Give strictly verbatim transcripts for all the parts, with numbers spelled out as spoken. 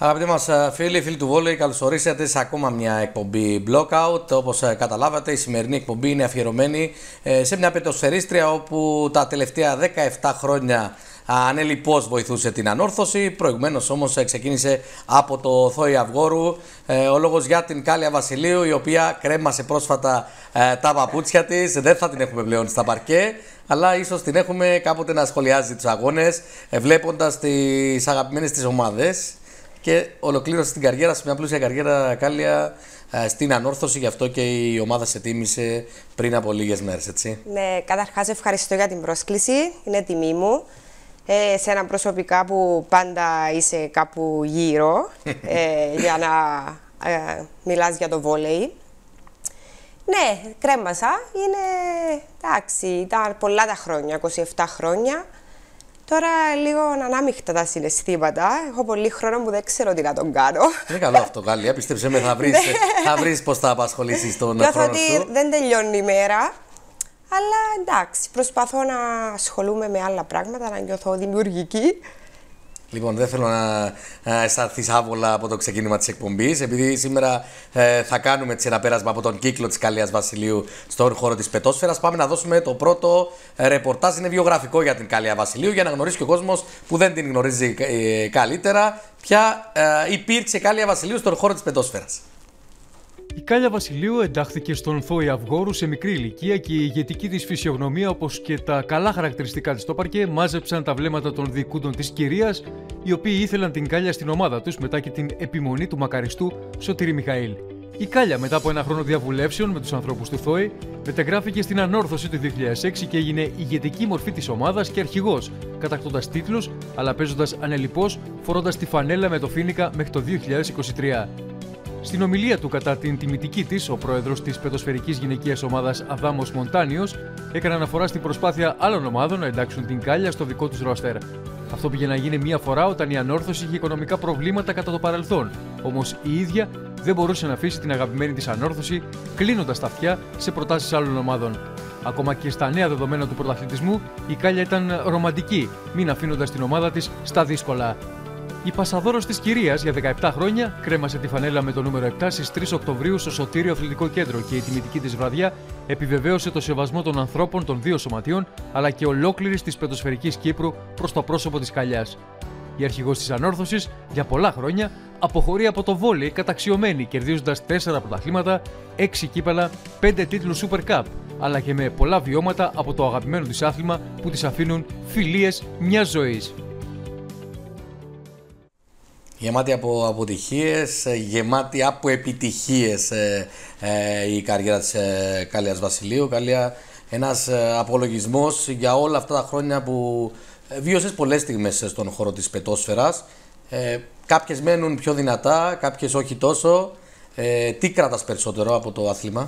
Αγαπητοί μας φίλοι, φίλοι του βόλεϊ, καλώς ορίσατε σε ακόμα μια εκπομπή Blockout. Όπως καταλάβατε, η σημερινή εκπομπή είναι αφιερωμένη σε μια πετοσφαιρίστρια όπου τα τελευταία δεκαεπτά χρόνια ανελιπώς βοηθούσε την ανόρθωση. Προηγουμένως όμως ξεκίνησε από το Θόη Αυγόρου. Ο λόγος για την Κάλια Βασιλείου, η οποία κρέμασε πρόσφατα τα παπούτσια της. Δεν θα την έχουμε πλέον στα παρκέ, αλλά ίσως την έχουμε κάποτε να σχολιάζει τους αγώνες, βλέποντας τις αγαπημένες της ομάδες. Και ολοκλήρωσε την καριέρα, σε μια πλούσια καριέρα, Κάλια, στην ανόρθωση. Γι' αυτό και η ομάδα σε τίμησε πριν από λίγες μέρες, έτσι. Ναι, καταρχάς ευχαριστώ για την πρόσκληση. Είναι τιμή μου. Ε, σε ένα προσωπικά που πάντα είσαι κάπου γύρω ε, για να ε, μιλάς για το βόλεϊ. Ναι, κρέμασα. Είναι, εντάξει, ήταν πολλά τα χρόνια, είκοσι επτά χρόνια. Τώρα λίγο ανάμεικτα τα συναισθήματα. Έχω πολύ χρόνο που δεν ξέρω τι να τον κάνω. Είναι καλό αυτό, Κάλια. Πίστεψε με, θα βρεις, θα βρεις πώς θα απασχολήσεις τον Νιώθω χρόνο σου. ότι δεν τελειώνει η μέρα. Αλλά εντάξει, προσπαθώ να ασχολούμαι με άλλα πράγματα, να νιώθω δημιουργική. Λοιπόν, δεν θέλω να αισθανθείς άβολα από το ξεκίνημα της εκπομπής, επειδή σήμερα ε, θα κάνουμε ένα πέρασμα από τον κύκλο της Κάλιας Βασιλείου στον χώρο της πετόσφαιρας. Πάμε να δώσουμε το πρώτο ε, ρεπορτάζ, είναι βιογραφικό για την Κάλια Βασιλείου, για να γνωρίσει και ο κόσμος που δεν την γνωρίζει ε, καλύτερα, ποια ε, υπήρξε Κάλια Βασιλείου στον χώρο της πετόσφαιρας. Η Κάλια Βασιλείου εντάχθηκε στον Θόη Αυγόρου σε μικρή ηλικία και η ηγετική της φυσιογνωμία, όπως και τα καλά χαρακτηριστικά της στο παρκέ, μάζεψαν τα βλέμματα των διοικούντων της κυρίας, οι οποίοι ήθελαν την Κάλια στην ομάδα τους μετά και την επιμονή του μακαριστού Σωτήρη Μιχαήλ. Η Κάλια, μετά από ένα χρόνο διαβουλεύσεων με τους ανθρώπους του Θόη, μετεγράφηκε στην ανόρθωση του δύο χιλιάδες έξι και έγινε ηγετική μορφή της ομάδας και αρχηγός, κατακτώντας τίτλους, αλλά παίζοντας ανελιπώς, φορώντας τη φανέλα με το Φοίνικα μέχρι το δύο χιλιάδες είκοσι τρία. Στην ομιλία του κατά την τιμητική της, ο πρόεδρος της πετοσφαιρικής γυναικείας ομάδας Αδάμος Μοντάνιος έκανε αναφορά στην προσπάθεια άλλων ομάδων να εντάξουν την Κάλια στο δικό τους ρόστερ. Αυτό πήγε να γίνει μία φορά όταν η ανόρθωση είχε οικονομικά προβλήματα κατά το παρελθόν. Όμως η ίδια δεν μπορούσε να αφήσει την αγαπημένη της ανόρθωση, κλείνοντας τα αυτιά σε προτάσεις άλλων ομάδων. Ακόμα και στα νέα δεδομένα του πρωταθλητισμού, η Κάλια ήταν ρομαντική, μην αφήνοντας την ομάδα της στα δύσκολα. Η πασαδόρος της κυρίας για δεκαεπτά χρόνια κρέμασε τη φανέλα με το νούμερο επτά στις τρεις Οκτωβρίου στο Σωτήριο Αθλητικό Κέντρο και η τιμητική της βραδιά επιβεβαίωσε το σεβασμό των ανθρώπων των δύο σωματείων αλλά και ολόκληρης της πετοσφαιρικής Κύπρου προς το πρόσωπο της Καλλιάς. Η αρχηγός της ανόρθωσης για πολλά χρόνια αποχωρεί από το βόλεϊ καταξιωμένη, κερδίζοντας τέσσερα πρωταθλήματα, έξι κύπελα, πέντε τίτλους Super Cup, αλλά και με πολλά βιώματα από το αγαπημένο της άθλημα που της αφήνουν φιλίες μιας ζωής. Γεμάτη από αποτυχίες, γεμάτη από επιτυχίες ε, ε, η καριέρα της ε, Κάλιας Βασιλείου. Κάλια, ένας ε, απολογισμός για όλα αυτά τα χρόνια που ε, βίωσες πολλές στιγμές στον χώρο της πετόσφαιρας. Ε, κάποιες μένουν πιο δυνατά, κάποιες όχι τόσο. Ε, τι κρατάς περισσότερο από το άθλημα?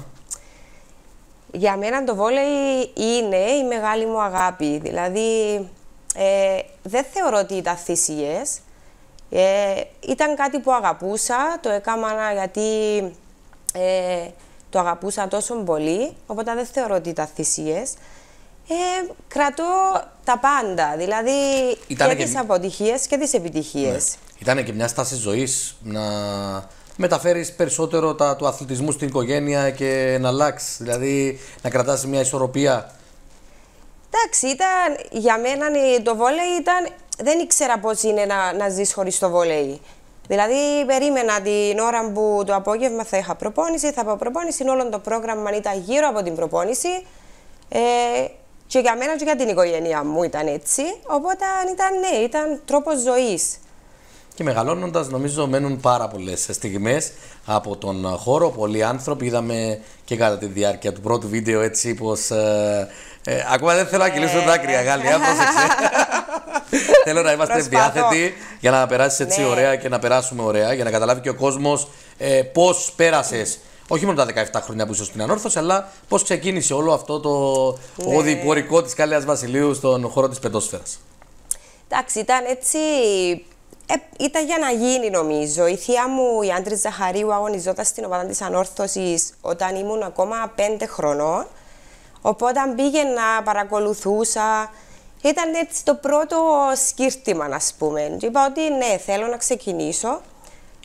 Για μένα το βόλεϊ είναι η μεγάλη μου αγάπη. Δηλαδή, ε, δεν θεωρώ ότι ήταν θυσίες. Ε, ήταν κάτι που αγαπούσα, το έκανα γιατί ε, το αγαπούσα τόσο πολύ, οπότε δεν θεωρώ ότι ήταν θυσίες. Ε, κρατώ τα πάντα, δηλαδή Ήτανε και, και τις αποτυχίες και τις επιτυχίες. Ναι. Ήτανε και μια στάση ζωής να μεταφέρεις περισσότερο τα, του αθλητισμού στην οικογένεια και να αλλάξεις, δηλαδή να κρατάς μια ισορροπία. Εντάξει, ήταν, για μένα το βόλεϊ ήταν, δεν ήξερα πώς είναι να, να ζεις χωρίς το βόλεϊ. Δηλαδή, περίμενα την ώρα που το απόγευμα θα είχα προπόνηση, θα πάω προπόνηση, όλο το πρόγραμμα ήταν γύρω από την προπόνηση. Ε, και για μένα και για την οικογένειά μου ήταν έτσι. Οπότε ήταν, ναι, ήταν τρόπος ζωής. Και μεγαλώνοντας, νομίζω μένουν πάρα πολλές στιγμές από τον χώρο. Πολλοί άνθρωποι είδαμε και κατά τη διάρκεια του πρώτου βίντεο έτσι πως. Ε, ε, ακόμα δεν θέλω να κυλήσω τα δάκρυα, Γάλλια, πρόσεξε. Θέλω να είμαστε διάθετοι για να περάσεις έτσι ναι. ωραία και να περάσουμε ωραία, για να καταλάβει και ο κόσμος ε, πώς πέρασες. Όχι μόνο τα δεκαεπτά χρόνια που ήσουν στην ανόρθωση, αλλά πώς ξεκίνησε όλο αυτό το ναι. οδηπορικό της Κάλιας Βασιλείου στον χώρο της πετόσφαιρας. Εντάξει, ήταν έτσι. Ε, ήταν για να γίνει, νομίζω. Η θεία μου, η Άντρη Ζαχαρίου, αγωνιζόταν στην ομάδα της ανόρθωσης όταν ήμουν ακόμα πέντε χρονών. Οπότε πήγαινα, παρακολουθούσα. Ήταν έτσι το πρώτο σκύρτημα, ας πούμε. Και είπα ότι ναι, θέλω να ξεκινήσω.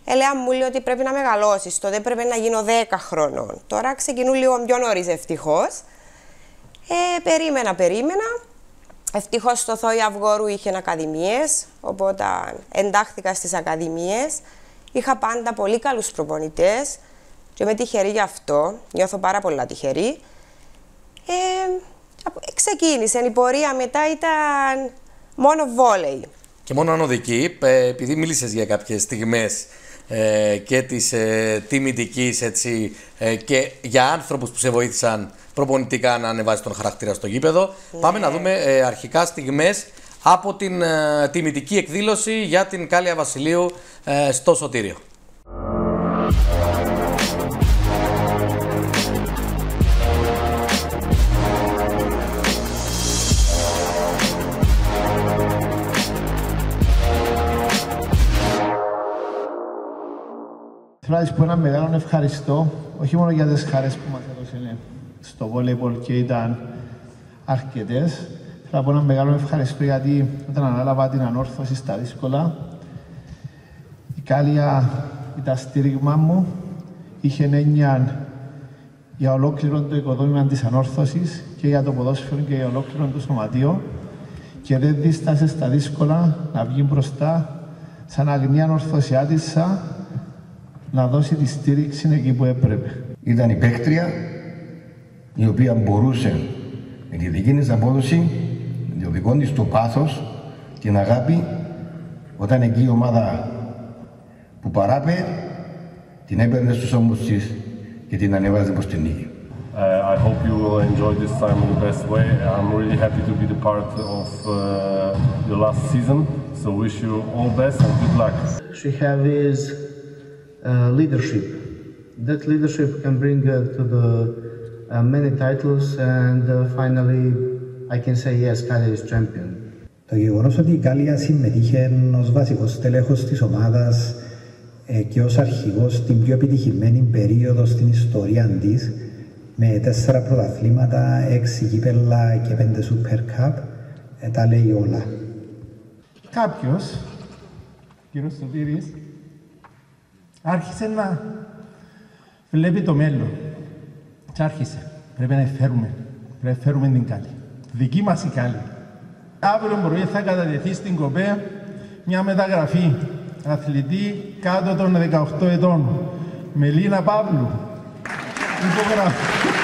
Έλεγα μου λέει ότι πρέπει να μεγαλώσεις, τότε πρέπει να γίνω δέκα χρονών. Τώρα ξεκινούν λίγο πιο νωρίς ευτυχώς. Ε, περίμενα, περίμενα. Ευτυχώς στο Θόη Αυγόρου είχε ακαδημίες, οπότε εντάχθηκα στις ακαδημίες. Είχα πάντα πολύ καλούς προπονητές και είμαι τυχερή γι' αυτό, νιώθω πάρα πολλά τυχερή. Ε, ξεκίνησε, η πορεία μετά ήταν μόνο βόλεϊ. Και μόνο ανωδική, επειδή μίλησες για κάποιες στιγμές ε, και της ε, τιμητικής έτσι, ε, και για άνθρωπους που σε βοήθησαν προπονητικά να ανεβάσει τον χαρακτήρα στο γήπεδο, ναι. Πάμε να δούμε ε, αρχικά στιγμές από την ε, τιμητική εκδήλωση για την Κάλια Βασιλείου ε, στο Σωτήριο. Θέλω να σας πω ένα μεγάλο ευχαριστώ, όχι μόνο για τις χαρές που μας έδωσε στο βόλεϊμπολ και ήταν αρκετές. Θέλω να πω ένα μεγάλο ευχαριστώ γιατί όταν ανάλαβα την ανόρθωση στα δύσκολα, η Κάλια ήταν στήριγμα μου, είχε έννοια για ολόκληρο το οικοδόμημα της ανόρθωσης και για το ποδόσφαιρο και για ολόκληρο το σωματείο και δεν δίστασε στα δύσκολα να βγει μπροστά σαν αγνή ανορθωσιάτισσα να δώσει τη στήριξη εκεί που έπρεπε. Ήταν η παίκτρια η οποία μπορούσε με τη δική της απόδοση, με το δικό της το πάθος, την αγάπη, όταν εκεί η ομάδα που παράπε, την έπαιρνε στους ώμους της και την ανέβαζε προς την νίκη. Uh, I hope you will enjoy this time in the best way. I'm really happy to be the part of uh, the last season, so wish you all best and good luck. She have is uh, leadership. That leadership can bring uh, to the uh, many titles and uh, finally I can say yes, Kάλια is champion. Το γεγονός ότι η Κάλια συμμετείχε ως βασικός στέλεχος της ομάδας ε, και ως αρχηγός στην πιο επιτυχημένη περίοδο στην ιστορία της, με τέσσερα πρωταθλήματα, έξι κύπελλα και πέντε Super Cup, ε, τα λέει όλα. Κάποιος, κύριος Σωτήρης, άρχισε να βλέπει το μέλλον. Και άρχισε. Πρέπει να φέρουμε. Πρέπει να φέρουμε την Κάλια. Δική μας η Κάλια. Αύριο πρωί θα κατατεθεί στην ΚΟΠΕ μια μεταγραφή αθλητή κάτω των δεκαοκτώ ετών. Μελίνα Παύλου. Υπογραφή.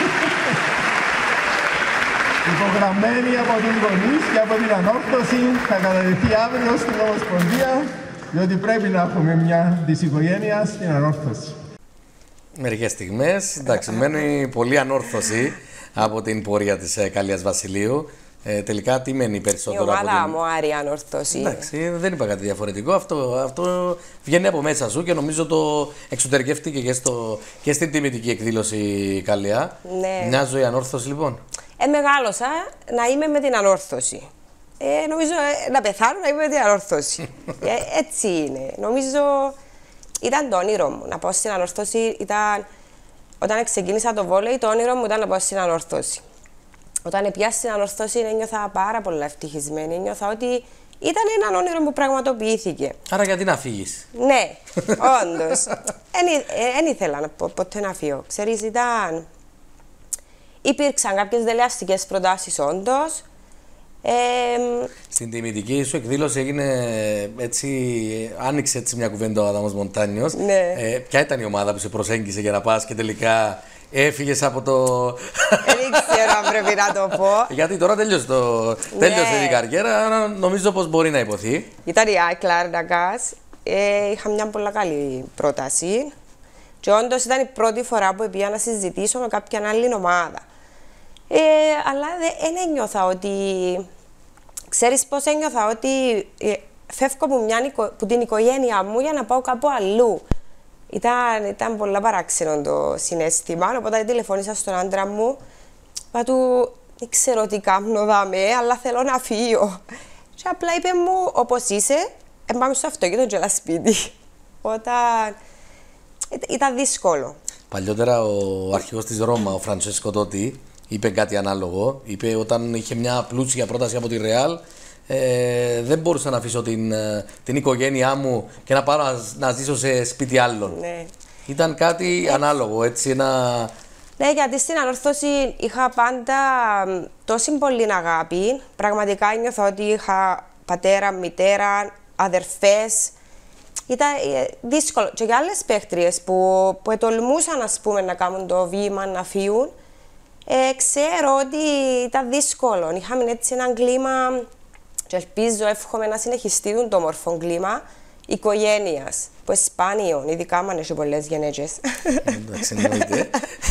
Υπογραμμένη από την γονείς και από την ανόρθωση, θα κατατεθεί αύριο στην Ομοσπονδία, διότι πρέπει να έχουμε μια της οικογένειας στην ανόρθωση. Μερικές στιγμές, εντάξει, μένει πολύ ανόρθωση από την πορεία της ε, Κάλιας Βασιλείου. Ε, τελικά τι μένει περισσότερο η ομάδα από την... μου άρει ανόρθωση. Εντάξει, δεν είπα κάτι διαφορετικό. Αυτό, αυτό βγαίνει από μέσα σου και νομίζω το εξωτερικεύτηκε και, στο, και στην τιμητική εκδήλωση η Κάλια. Ναι. Μια ζωή ανόρθωση λοιπόν. Ε, μεγάλωσα να είμαι με την ανόρθωση. Ε, νομίζω ε, να πεθάνω να είμαι με την ανόρθωση. ε, έτσι είναι. Νομίζω ήταν το όνειρο μου να πάω στην ανόρθωση. Ήταν, όταν ξεκίνησα το βόλεϊ, το όνειρο μου ήταν να πάω στην ανόρθωση. Όταν πιάσει στην ανόρθωση, ένιωθα πάρα πολλά ευτυχισμένη. Ένιωθα ότι ήταν ένα όνειρο που πραγματοποιήθηκε. Άρα γιατί να φύγεις? Ναι, όντως. Δεν ήθελα να, ποτέ να φύγω. Ξέρεις, ήταν... Υπήρξαν κάποιες δελεαστικές προτάσεις, όντως. Ε, Στην τιμητική σου εκδήλωση έγινε έτσι, άνοιξε έτσι μια κουβέντα ο Αδάμος Μοντάνιος. Ναι. Ε, ποια ήταν η ομάδα που σε προσέγγισε για να πας και τελικά έφυγες από το... Δεν ξέρω αν πρέπει να το πω. Γιατί τώρα τέλειωσε, το... τέλειωσε η καριέρα, νομίζω πως μπορεί να υποθεί. Ήταν η Άικλα Αρναγκάς. Ε, είχα μια πολύ καλή πρόταση. Και όντως ήταν η πρώτη φορά που πήγα να συζητήσω με κάποια άλλη ομάδα. Ε, αλλά δεν ένιωθα ότι... Ξέρεις πώς ένιωθα ότι ε, φεύγω από, μια, από την οικογένεια μου για να πάω κάπου αλλού. Ήταν, ήταν πολύ παράξενο το συναίσθημα, οπότε τηλεφώνησα στον άντρα μου. Είπα του, δεν ξέρω τι κάνω δάμε, αλλά θέλω να φύγω. Και απλά είπε μου, όπως είσαι, πάμε στο αυτοκίνητο και έλα σπίτι. Όταν ήταν δύσκολο. Παλιότερα ο αρχηγός της Ρώμα, ο Φραντσέσκο Τότι, είπε κάτι ανάλογο. Είπε όταν είχε μια πλούσια πρόταση από τη Ρεάλ, ε, δεν μπορούσα να αφήσω την, την οικογένειά μου και να πάω να, να ζήσω σε σπίτι άλλων. Ναι. Ήταν κάτι ανάλογο, έτσι, ένα... Ναι, γιατί στην Ανόρθωση είχα πάντα τόση πολύ αγάπη. Πραγματικά νιώθω ότι είχα πατέρα, μητέρα, αδερφές. Ήταν δύσκολο. Και για άλλες παίχτριες που, που ετολμούσαν, ας πούμε, να κάνουν το βήμα, να φύγουν, ε, ξέρω ότι ήταν δύσκολο. Είχαμε έτσι ένα κλίμα, και ελπίζω, εύχομαι να συνεχιστεί το όμορφο κλίμα οικογένειας, που είναι σπάνιο, ειδικά αν έχει πολλές γενέτσες. Εντάξει, εννοείται.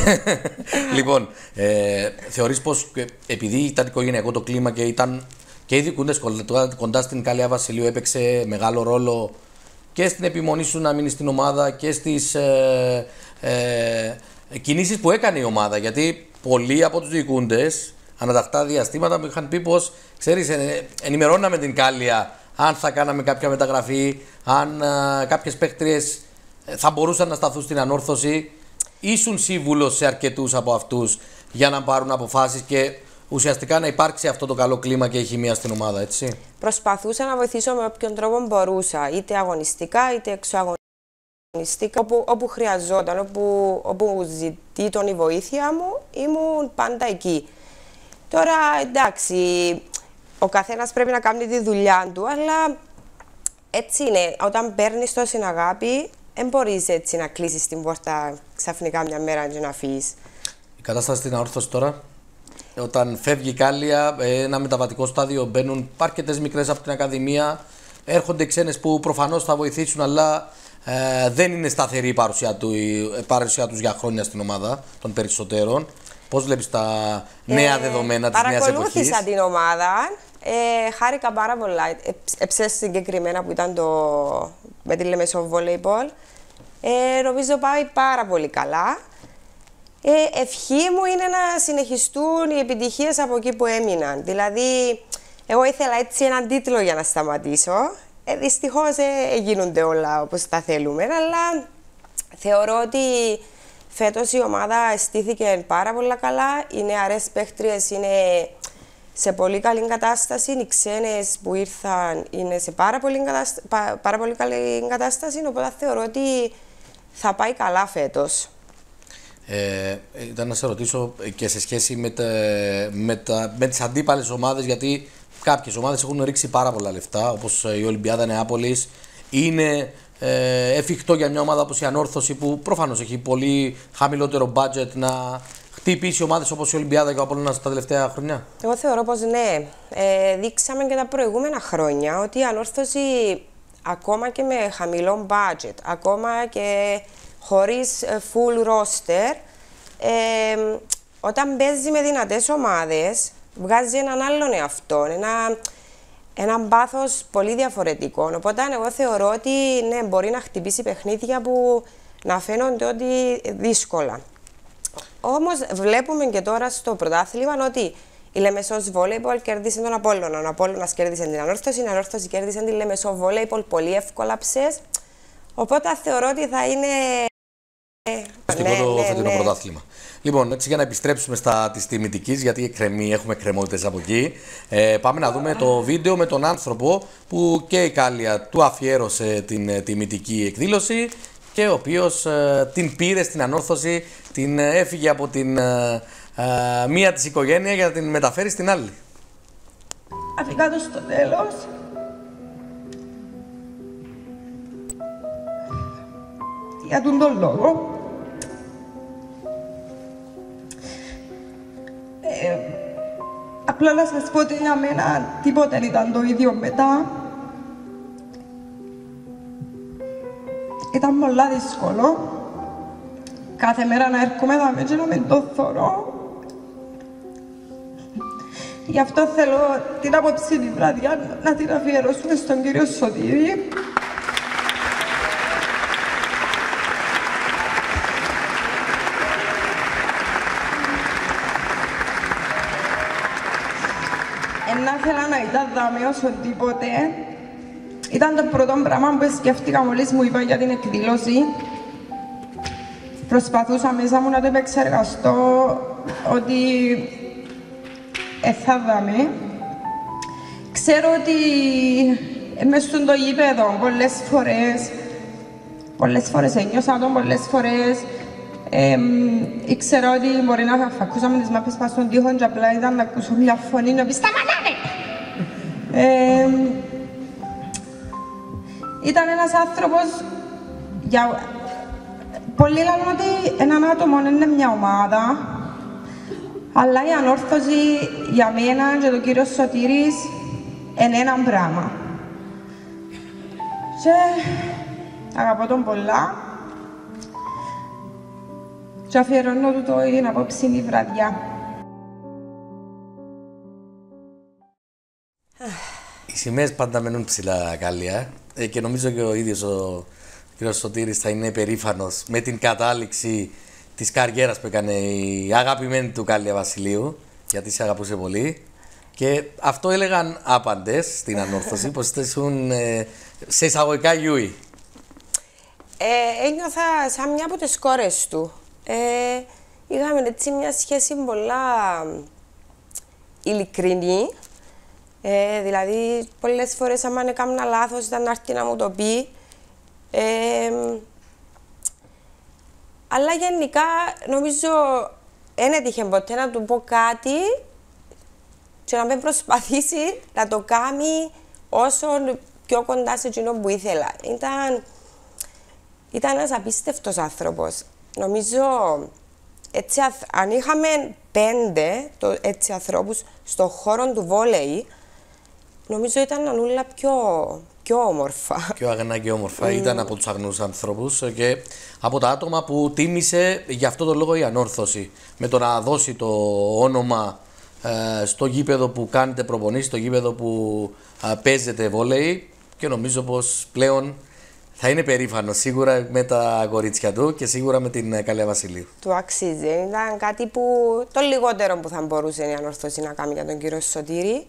Λοιπόν, ε, θεωρείς πως επειδή ήταν οικογενειακό το κλίμα και ήταν και οι δικούντες κοντά στην Κάλια Βασιλείου, έπαιξε μεγάλο ρόλο και στην επιμονή σου να μείνει στην ομάδα και στις ε, ε, κινήσεις που έκανε η ομάδα? Γιατί πολλοί από τους δικούντες ανατακτά διαστήματα μου είχαν πει πως, ξέρεις, ε, ενημερώναμε την Κάλια αν θα κάναμε κάποια μεταγραφή, αν ε, κάποιες παίκτριες θα μπορούσαν να σταθούν στην Ανόρθωση. Ήσουν σύμβουλος σε αρκετούς από αυτούς για να πάρουν αποφάσεις και ουσιαστικά να υπάρξει αυτό το καλό κλίμα και η χημεία στην ομάδα, έτσι. Προσπαθούσα να βοηθήσω με όποιον τρόπο μπορούσα, είτε αγωνιστικά είτε εξωαγωνιστικά, όπου, όπου χρειαζόταν, όπου, όπου ζητήτων η βοήθεια μου, ήμουν πάντα εκεί. Τώρα, εντάξει, ο καθένας πρέπει να κάνει τη δουλειά του, αλλά έτσι είναι. Όταν παίρνεις τόση αγάπη, δεν μπορείς έτσι να κλείσεις την πόρτα ξαφνικά μια μέρα και να φύγεις. Η κατάσταση στην Ανόρθωση τώρα, όταν φεύγει η Κάλια, ένα μεταβατικό στάδιο, μπαίνουν αρκετές μικρές από την Ακαδημία, έρχονται ξένες που προφανώς θα βοηθήσουν, αλλά ε, δεν είναι σταθερή η παρουσία, του, η παρουσία τους για χρόνια στην ομάδα των περισσότερων. Πώς βλέπεις τα νέα ε, δεδομένα της νέας εποχής? Παρακολούθησα την ομάδα, ε, χάρηκα πάρα πολλά. Εψές συγκεκριμένα που ήταν το, με τη Λεμεσό Volleyball. Ε, νομίζω πάει πάρα πολύ καλά. Ε, ευχή μου είναι να συνεχιστούν οι επιτυχίες από εκεί που έμειναν. Δηλαδή, εγώ ήθελα έτσι έναν τίτλο για να σταματήσω. Ε, δυστυχώς ε, γίνονται όλα όπως τα θέλουμε, αλλά θεωρώ ότι φέτος η ομάδα στήθηκε πάρα πολύ καλά. Οι νεαρές παίχτριες είναι σε πολύ καλή κατάσταση. Οι ξένες που ήρθαν είναι σε πάρα πολύ, κατάστα... πάρα πολύ καλή κατάσταση. Οπότε θεωρώ ότι θα πάει καλά φέτος. Ε, ήταν να σε ρωτήσω και σε σχέση με, τα, με, τα, με τις αντίπαλες ομάδες, γιατί κάποιες ομάδες έχουν ρίξει πάρα πολλά λεφτά, όπως η Ολυμπιάδα Νεάπολης. Είναι ε, εφικτό για μια ομάδα όπως η Ανόρθωση, που προφανώς έχει πολύ χαμηλότερο budget, να χτυπήσει ομάδες όπως η Ολυμπιάδα και ο Απόλλωνας τα τελευταία χρόνια? Εγώ θεωρώ πως ναι. Ε, δείξαμε και τα προηγούμενα χρόνια ότι η Ανόρθωση, ακόμα και με χαμηλό budget, ακόμα και χωρίς full roster, ε, όταν παίζει με δυνατές ομάδες, βγάζει έναν άλλον εαυτό, ένα, έναν πάθος πολύ διαφορετικό. Οπότε εγώ θεωρώ ότι ναι, μπορεί να χτυπήσει παιχνίδια που να φαίνονται ότι δύσκολα. Όμως βλέπουμε και τώρα στο πρωτάθλημα ότι η Λεμεσός Volleyball κέρδισε τον Απόλλωνα, ο Απόλλωνας κέρδισε την Ανόρθωση, η Ανόρθωση κέρδισε την Λεμεσό Volleyball πολύ εύκολα ψες. Οπότε θεωρώ ότι θα είναι Φετινό ναι, το ναι, φετινό ναι. πρωτάθλημα. Λοιπόν, έτσι για να επιστρέψουμε στα της τιμητικής, γιατί εκκρεμεί, έχουμε κρεμότητες από εκεί. Ε, πάμε να δούμε το βίντεο με τον άνθρωπο που και η Κάλια του αφιέρωσε την ε, τιμητική εκδήλωση και ο οποίος ε, την πήρε στην Ανόρθωση, την ε, έφυγε από την ε, ε, μία της οικογένεια για να την μεταφέρει στην άλλη. Αφήκα το στο τέλος. Για τον τον λόγο. Ε, απλά να σας πω ότι για μένα τίποτε δεν ήταν το ίδιο μετά. Ήταν πολλά δύσκολο. Κάθε μέρα να έρχομαι εδώ και να με το θωρώ. Γι' αυτό θέλω την απόψινη βραδιά να την αφιερώσουμε στον κύριο Σωτήρη. Να ήθελα να ήταν δάμε όσο τίποτε. Ήταν το πρώτο πράγμα που σκέφτηκα μόλις μου είπα για την εκδήλωση. Προσπαθούσα μέσα μου να το επεξεργαστώ ότι ε, θα δάμε. ξέρω ότι μες στο γήπεδο πολλές φορές, πολλές φορές ένιωσα τον, πολλές φορές ε, ήξερα ότι μπορεί να φακούσαμε τις μάπες πας στον τοίχο και απλά ήταν να ακούσω μια φωνή να πει «Σταματάτε!» ε, Ήταν ένας άνθρωπος, για... πολλοί λένε ότι έναν άτομο είναι μια ομάδα, αλλά η ανόρθωση για μένα και τον κύριο Σωτήρης είναι ένα πράγμα. Και αγαπώ τον πολλά και αφιερώνω του το την απόψινη βραδιά. Οι σημαίες πάντα μένουν ψηλά, Κάλια, ε, και νομίζω και ο ίδιος ο κ. Σωτήρης θα είναι περήφανος με την κατάληξη της καριέρας που έκανε η αγαπημένη του Κάλια Βασιλείου, γιατί σε αγαπούσε πολύ. Και αυτό έλεγαν άπαντες στην ανόρθωση, πως ήσουν ε, σε εισαγωγικά γιούι. Ε, ένιωθα σαν μια από τις κόρες του. Ε, είχαμε έτσι μια σχέση πολλά ειλικρινή. Ε, δηλαδή, πολλές φορές άμα έκανα λάθος ήταν να έρθει να μου το πει. Ε, αλλά γενικά νομίζω δεν έτυχε ποτέ να του πω κάτι και να μην προσπαθήσει να το κάνει όσο πιο κοντά σε εκείνο που ήθελα. Ήταν, ήταν ένας απίστευτος άνθρωπος. Νομίζω, έτσι, αν είχαμε πέντε το, έτσι, ανθρώπους στον χώρο του βόλεϊ, νομίζω ήταν ανούλα πιο, πιο όμορφα. Πιο αγνά και όμορφα. Mm. Ήταν από τους αγνούς ανθρώπους και από τα άτομα που τίμησε γι' αυτό το λόγο η ανόρθωση. Με το να δώσει το όνομα ε, στο γήπεδο που κάνετε προπονήσεις, στο γήπεδο που ε, παίζετε βόλεϊ, και νομίζω πως πλέον θα είναι περήφανο σίγουρα με τα κορίτσια του και σίγουρα με την Κάλια Βασιλείου. Του αξίζει. Ήταν κάτι που το λιγότερο που θα μπορούσε η ανόρθωση να κάνει για τον κύριο Σωτήρη.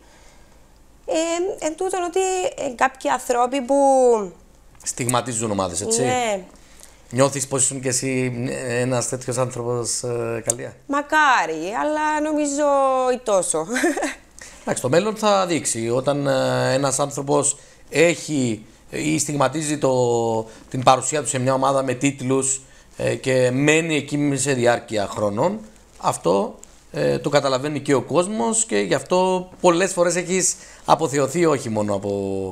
Ε, εν τούτον ότι ε, κάποιοι άνθρωποι που στιγματίζουν ομάδες, έτσι. Ναι. Νιώθεις πως ήσουν και εσύ ένας τέτοιος άνθρωπος, ε, Κάλια? Μακάρι, αλλά νομίζω ή τόσο. Εντάξει, το μέλλον θα δείξει. Όταν ε, ένας άνθρωπος έχει ή στιγματίζει το, την παρουσία του σε μια ομάδα με τίτλους ε, και μένει εκεί σε διάρκεια χρόνων, αυτό ε, το καταλαβαίνει και ο κόσμος και γι' αυτό πολλές φορές έχεις αποθεωθεί όχι μόνο από,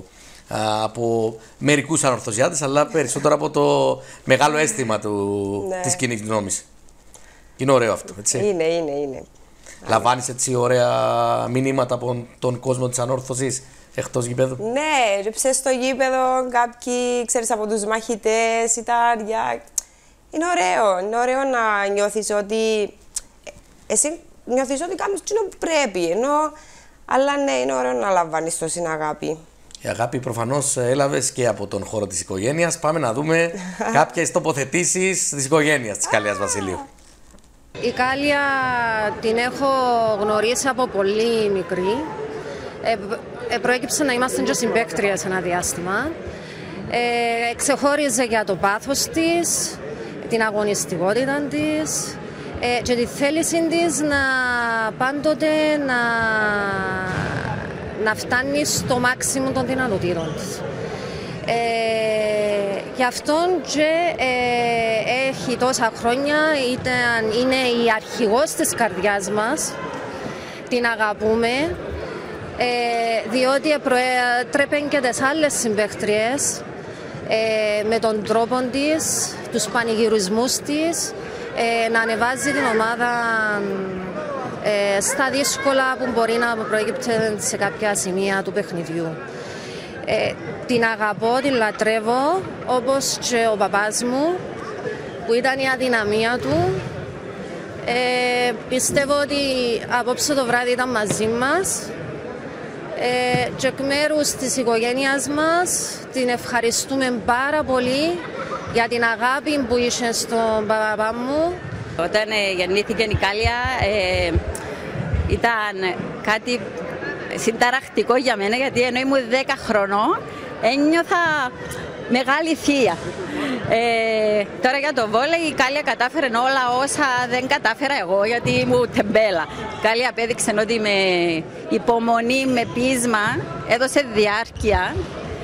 α, από μερικούς ανορθωσιάτες, αλλά περισσότερο από το μεγάλο αίσθημα του, ναι. της κοινής γνώμης. Είναι ωραίο αυτό, έτσι. Είναι, είναι, είναι. Λαμβάνεις έτσι ωραία μηνύματα από τον κόσμο της ανόρθωσης εκτός γήπεδου? Ναι, ρίψε στο γήπεδο κάποιοι, ξέρεις, από τους μαχητές, ήταν για... Είναι ωραίο, είναι ωραίο να νιώθεις ότι... Εσύ νιώθεις ότι κάνεις τι που πρέπει, ενώ... Αλλά ναι, είναι ωραίο να λαμβάνεις τόση αγάπη. Η αγάπη προφανώς έλαβες και από τον χώρο της οικογένειας. Πάμε να δούμε κάποιες τοποθετήσεις της οικογένειας της Κάλιας Βασιλείου. Η Κάλια την έχω γνωρίσει από πολύ μικρή. Ε, ε, προέκυψε να είμαστε και συμπαίκτριες σε ένα διάστημα. Ε, ξεχώριζε για το πάθος της, την αγωνιστικότητα της ε, και τη θέληση της να πάντοτε να, να φτάνει στο μάξιμο των δυνατοτήτων της. Ε, γι' αυτόν και ε, έχει τόσα χρόνια, ήταν, είναι η αρχηγός της καρδιάς μας, την αγαπούμε. Ε, διότι προέτρεπε και τις άλλες συμπαίκτριες ε, με τον τρόπο της, τους πανηγυρισμούς της, ε, να ανεβάζει την ομάδα ε, στα δύσκολα που μπορεί να προέκυπτε σε κάποια σημεία του παιχνιδιού. Ε, την αγαπώ, την λατρεύω, όπως και ο παπάς μου, που ήταν η αδυναμία του. Ε, πιστεύω ότι απόψε το βράδυ ήταν μαζί μας. Ε, και εκ μέρους της οικογένειας μας την ευχαριστούμε πάρα πολύ για την αγάπη που είχε στον παπά μου. Όταν ε, γεννήθηκε η Κάλια ε, ήταν κάτι συνταρακτικό για μένα, γιατί ενώ ήμουν δέκα χρονών ένιωθα μεγάλη θεία. Ε, τώρα για το βόλεϊ, η Κάλια κατάφερε όλα όσα δεν κατάφερα εγώ, γιατί ήμουν τεμπέλα. Η Κάλια απέδειξε ότι με υπομονή, με πείσμα, έδωσε διάρκεια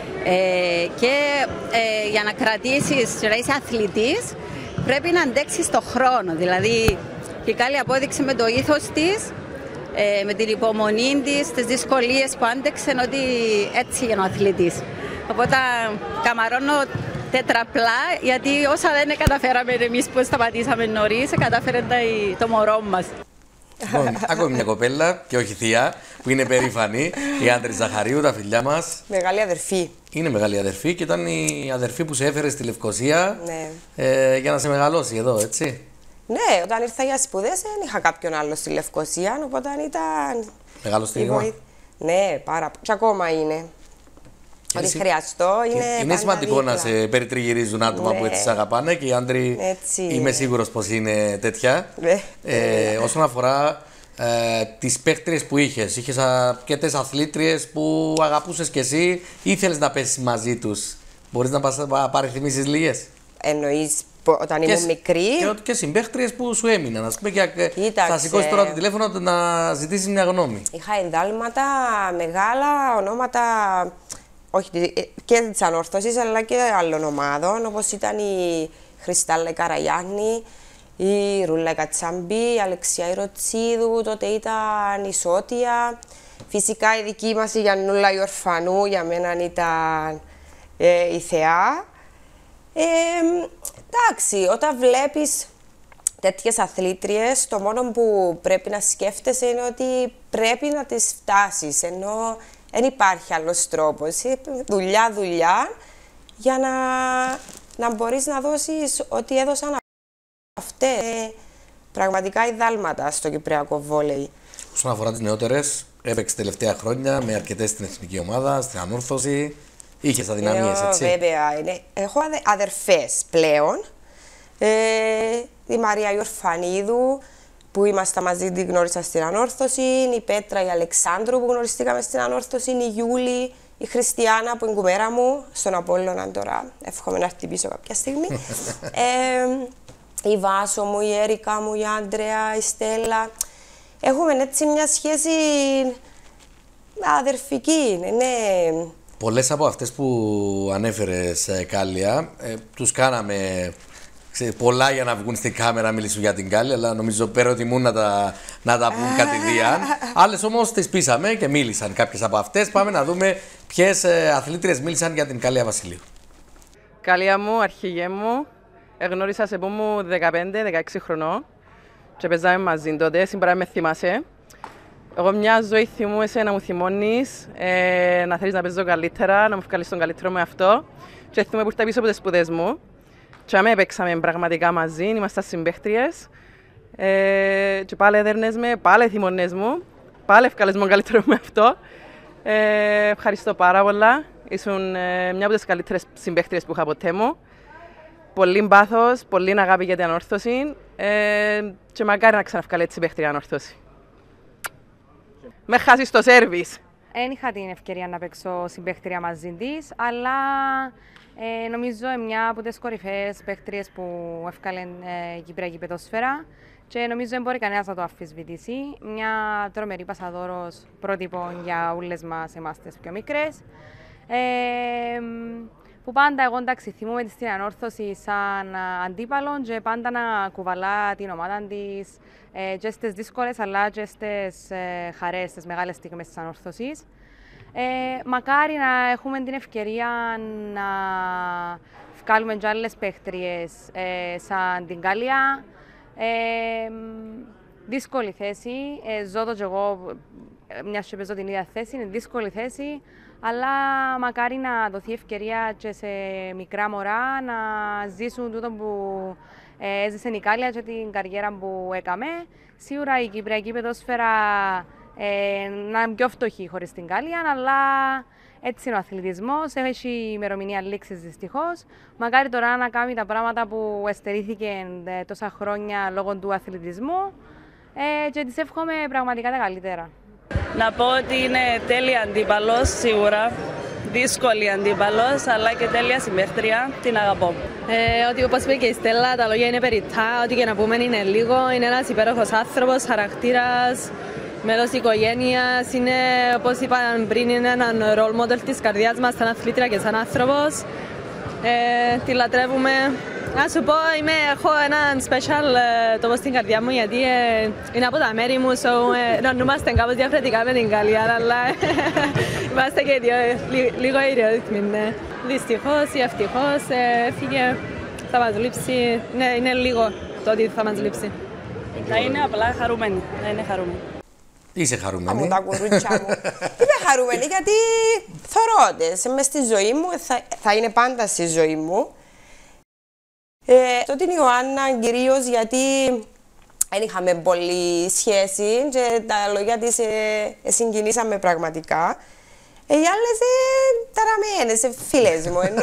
ε, και ε, για να κρατήσεις και να είσαι αθλητής πρέπει να αντέξεις το χρόνο. Δηλαδή η Κάλια απόδειξε με το ήθος της, ε, με την υπομονή της, τις δυσκολίες που άντεξε, ότι έτσι είναι ο αθλητής. Οπότε καμαρώνω τετραπλά, γιατί όσα δεν καταφέραμε εμείς που σταματήσαμε νωρίς, κατάφερε το μωρό μας. Λοιπόν, ακόμη μια κοπέλα, και όχι θεία, που είναι περήφανη, η Άντρη Ζαχαρίου, τα φιλιά μας. Μεγάλη αδερφή. Είναι μεγάλη αδερφή και ήταν η αδερφή που σε έφερε στη Λευκοσία, ναι. ε, για να σε μεγαλώσει εδώ, έτσι. Ναι, όταν ήρθα για σπουδές δεν είχα κάποιον άλλο στη Λευκοσία, οπότε ήταν... Μεγάλο στήριγμα. Ναι, πάρα. Και ακόμα είναι. Ότι Εσύ... χρειαστώ είναι. Είναι σημαντικό δίπλα. Να σε περιτριγυρίζουν άτομα, ναι, που έτσι σε αγαπάνε, και οι άντροι είμαι σίγουρος πως είναι τέτοια. Ναι. Ε, όσον αφορά ε, τις παίχτριες που είχες, είχες αρκετές αθλήτριες που αγαπούσες κι εσύ, ήθελες να πέσεις μαζί τους. Μπορείς να παρεθυμίσεις λίγες? Εννοείς όταν ήμουν μικρή. Και, και συμπαίχτριες που σου έμειναν, ας πούμε, και θα σηκώσεις τώρα το τηλέφωνο να ζητήσεις μια γνώμη. Είχα εντάλματα μεγάλα, ονόματα, όχι και της Ανόρθωσης, αλλά και άλλων ομάδων, όπως ήταν η Χριστάλλα Καραγιάννη, η Ρούλα Κατσαμπή, η Αλεξία Ιροτσίδου, τότε ήταν η Σότια. Φυσικά η δική μας η Γιαννούλα Ιορφανού, για μένα ήταν ε, η θεά. Ε, εντάξει, όταν βλέπεις τέτοιες αθλήτριες, το μόνο που πρέπει να σκέφτεσαι είναι ότι πρέπει να τις φτάσεις, ενώ δεν υπάρχει άλλος τρόπος. Δουλειά, δουλειά, για να, να μπορείς να δώσεις ό,τι έδωσαν αυτές. Πραγματικά οι δάλματα στο κυπριακό βόλεϊ. Όσον αφορά τις νεότερες, έπαιξε τελευταία χρόνια με αρκετές στην εθνική ομάδα, στην Ανόρθωση. Είχες αδυναμίες, έτσι? Βέβαια, είναι. Έχω αδε, αδερφές πλέον. Ε, η Μαρία Ιορφανίδου, που είμαστε μαζί, την γνώρισα στην Ανόρθωση, η Πέτρα η Αλεξάνδρου, που γνωριστήκαμε στην Ανόρθωση, η Γιούλη, η Χριστιανά, που είναι κουμέρα μου, στον Απόλλωνα τώρα, εύχομαι να έρθει πίσω κάποια στιγμή. ε, η Βάσο μου, η Έρικα μου, η Άντρεα, η Στέλλα. Έχουμε έτσι μια σχέση αδερφική, ναι. Πολλές από αυτές που ανέφερες, Κάλια, ε, τους κάναμε ξέρετε, πολλά για να βγουν στην κάμερα να μιλήσουν για την Κάλια, αλλά νομίζω προτιμούν να τα, να τα πούν κατηδίαν. Άλλες όμως τις πείσαμε και μίλησαν κάποιες από αυτές. Πάμε να δούμε ποιες ε, αθλήτριες μίλησαν για την Κάλια Βασιλείου. Κάλια μου, αρχηγέ μου, εγνώρισα σε που μου δεκαπέντε δεκαέξι χρονών και παίζαμε μαζί τότε, συμπρά με θυμάσαι. Εγώ μια ζωή θυμούμαι σε να μου θυμώνεις, ε, να θέλεις να παίζω καλύτερα, να μου βγάλεις τον καλύτερο με αυτό. Και θυμούμαι που ήρθα πίσω από τις σπουδές μου. Και αμέ παίξαμε πραγματικά μαζί, ήμασταν συμπαίχτριες. Ε, και πάλι έδερνες με, πάλι θυμώνες μου, πάλι βγάλεις μου καλύτερο με αυτό. Ε, ευχαριστώ πάρα πολλά. Ήσουν ε, μια από τις καλύτερες συμπαίχτριες που είχα ποτέ μου. Πολύ πάθος, πολύ αγάπη για την Ανόρθωση. Ε, και μακάρι να ξαναβγάλει έτσι συμπαίχτρια Ανόρθωση. Με χάσεις το σέρβις. Δεν είχα την ευκαιρία να παίξω συμπαίχτρια μαζί της, αλλά ε, νομίζω μια από τις κορυφαίες παίχτριες που έφκαλε ε, η Κυπριακή Πεδόσφαιρα και νομίζω δεν μπορεί κανένας να το αμφισβητήσει. Μια τρομερή πασαδόρος πρότυπο για όλες μας εμάς τις πιο μικρές. Ε, που πάντα εγώ εντάξει θυμούμαι στην Ανόρθωση σαν αντίπαλο και πάντα να κουβαλά την ομάδα της ε, και στις δύσκολες αλλά και στις ε, χαρές, στις μεγάλες στιγμές της Ανόρθωσης. Ε, μακάρι να έχουμε την ευκαιρία να βγάλουμε και άλλες παίχτριες ε, σαν την Κάλια. Ε, δύσκολη θέση, ε, ζω το και εγώ, μιας και παίζω την ίδια θέση, είναι δύσκολη θέση, αλλά μακάρι να δοθεί ευκαιρία και σε μικρά μωρά να ζήσουν τούτο που ε, έζησε η Κάλια και την καριέρα που έκαμε. Σίγουρα η Κυπριακή Πεδόσφαιρα ε, να είναι πιο φτωχή χωρίς την Κάλια, αλλά έτσι είναι ο αθλητισμός, έχει ημερομηνία λήξης δυστυχώς. Μακάρι τώρα να κάνει τα πράγματα που εστερήθηκε τόσα χρόνια λόγω του αθλητισμού ε, και της εύχομαι πραγματικά τα καλύτερα. Να πω ότι είναι τέλεια αντίπαλος, σίγουρα. δύσκολη αντίπαλος, αλλά και τέλεια συμπαίχτρια. Την αγαπώ. Ε, ότι όπως είπε και η Στέλλα, τα λόγια είναι περιττά. Ό,τι και να πούμε είναι λίγο. Είναι ένας υπέροχος άνθρωπος, χαρακτήρας, μέλος της οικογένειας. Είναι, όπως είπαν πριν, είναι έναν role model της καρδιάς μας, σαν αθλήτρια και σαν άνθρωπος. Ε, τη λατρεύουμε. Να σου πω, είμαι, έχω έναν special ε, τόπο στην καρδιά μου, γιατί ε, είναι από τα μέρη μου, so, ε, νονούμαστε κάπως διαφορετικά με την Γαλλία, αλλά είμαστε και δύο, λί, λίγο ιδιόρυθμοι, ναι. Δυστυχώς ή ευτυχώς, ε, φύγε, θα μας λείψει, ναι, είναι λίγο το ότι θα μας λείψει. Θα είναι απλά χαρούμενοι, θα είναι χαρούμενοι. Είσαι χαρούμενη. Από τα κουρούντσια μου. Είμαι χαρούμενη γιατί θωρώ τες, μες στη ζωή μου, θα, θα είναι πάντα στη ζωή μου. Ε, το την Ιωάννα κυρίως γιατί δεν είχαμε πολύ σχέση και τα λόγια της ε, ε, συγκινήσαμε πραγματικά. Ε, οι άλλες ε, ταραμένες, ε, φίλες μου, ενώ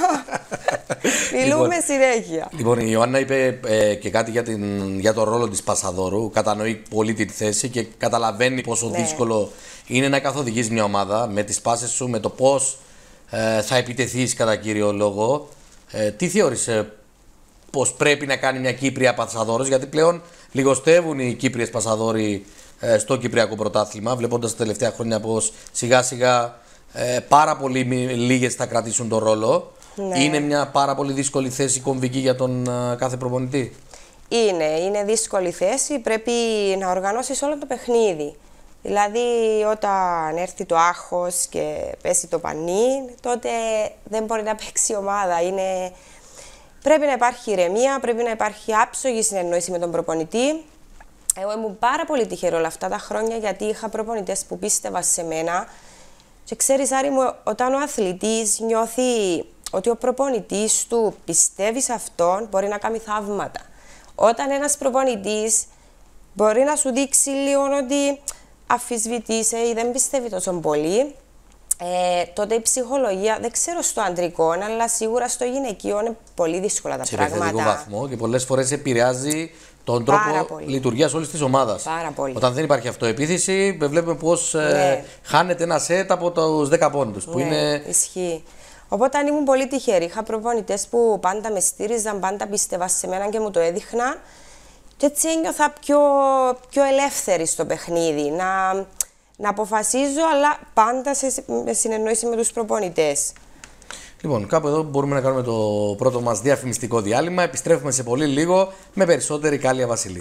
μιλούμε λοιπόν, συνέχεια. Λοιπόν, η Ιωάννα είπε ε, και κάτι για, την, για το ρόλο της Πασαδόρου. Κατανοεί πολύ την θέση και καταλαβαίνει πόσο ναι. δύσκολο είναι να καθοδηγείς μια ομάδα με τις πάσες σου, με το πώς ε, θα επιτεθείς κατά κύριο λόγο. Ε, τι θεώρησε πως πρέπει να κάνει μια Κύπρια Πασαδόρος, γιατί πλέον λιγοστεύουν οι Κύπριες Πασαδόροι ε, στο Κυπριακό Πρωτάθλημα, βλέποντας τα τελευταία χρόνια πως σιγά σιγά ε, πάρα πολύ λίγες θα κρατήσουν τον ρόλο. Ναι. Είναι μια πάρα πολύ δύσκολη θέση κομβική για τον ε, κάθε προπονητή. Είναι, είναι δύσκολη θέση, πρέπει να οργανώσεις όλο το παιχνίδι. Δηλαδή όταν έρθει το άγχος και πέσει το πανί, τότε δεν μπορεί να παίξει η ομάδα. Είναι... Πρέπει να υπάρχει ηρεμία, πρέπει να υπάρχει άψογη συνεννόηση με τον προπονητή. Εγώ ήμουν πάρα πολύ τυχερή όλα αυτά τα χρόνια γιατί είχα προπονητές που πίστευαν σε μένα. Και ξέρεις, Άρη μου, όταν ο αθλητής νιώθει ότι ο προπονητής του πιστεύει σε αυτόν, μπορεί να κάνει θαύματα. Όταν ένας προπονητής μπορεί να σου δείξει λίγο ότι αμφισβητείσαι ή δεν πιστεύει τόσο πολύ, Ε, τότε η ψυχολογία, δεν ξέρω στο αντρικό, αλλά σίγουρα στο γυναικείο είναι πολύ δύσκολα τα σε πράγματα. Σε επιθετικό βαθμό και πολλές φορές επηρεάζει τον τρόπο λειτουργίας όλης της ομάδας. Πάρα πολύ. Όταν δεν υπάρχει αυτοεπίθεση, βλέπουμε πως ναι. ε, χάνεται ένα σετ από τους δέκα πόντους. Που ναι, είναι... ισχύει. Οπότε ήμουν πολύ τυχερή. Είχα προπονητές που πάντα με στήριζαν, πάντα πίστευαν σε μένα και μου το έδειχναν. Και έτσι ένιωθα πιο, πιο ελεύθερη στο παιχνίδι. Να, να αποφασίζω, αλλά πάντα σε συνεννόηση με τους προπονητές. Λοιπόν, κάπου εδώ μπορούμε να κάνουμε το πρώτο μας διαφημιστικό διάλειμμα. Επιστρέφουμε σε πολύ λίγο με περισσότερη Κάλια Βασιλείου.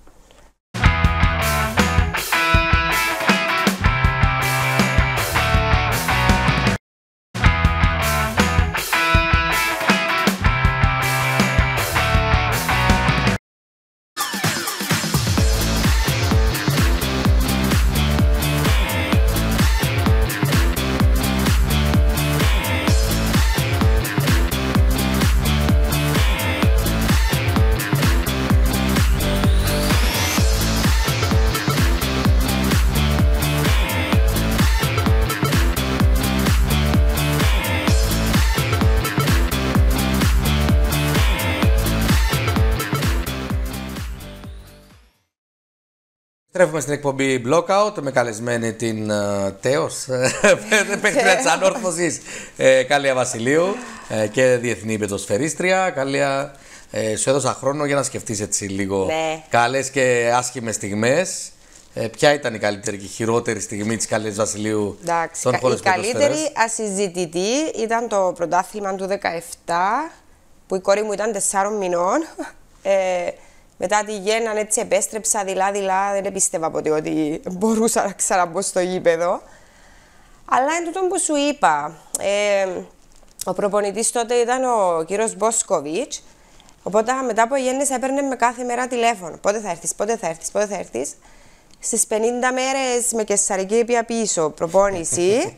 Τρέφουμε στην εκπομπή Blockout με καλεσμένη την uh, Τέος, παίκτρια της Ανόρθωσης, ε, Κάλια Βασιλείου ε, και διεθνή πετοσφαιρίστρια. Κάλια, ε, σου έδωσα χρόνο για να σκεφτείς έτσι λίγο ναι. καλές και άσχημες στιγμές. Ε, ποια ήταν η καλύτερη και η χειρότερη στιγμή της Κάλιας Βασιλείου στον χώρο της πετοσφαίρας? Η καλύτερη ασυζητητή ήταν το πρωτάθλημα του δεκαεπτά, που η κόρη μου ήταν τεσσάρων μηνών. Ε, Μετά τη γένναν έτσι επέστρεψα δειλά-δειλά, δεν πίστευα ποτέ ότι μπορούσα να ξαναμπω στο γήπεδο. Αλλά εν τούτο που σου είπα, ε, ο προπονητής τότε ήταν ο κύριος Μποσκοβίτς, οπότε μετά από γέννηση έπαιρνε με κάθε μέρα τηλέφωνο. Πότε θα έρθεις, πότε θα έρθεις, πότε θα έρθεις. Στις πενήντα μέρες με κεσσαρική έπια πίσω, προπόνηση,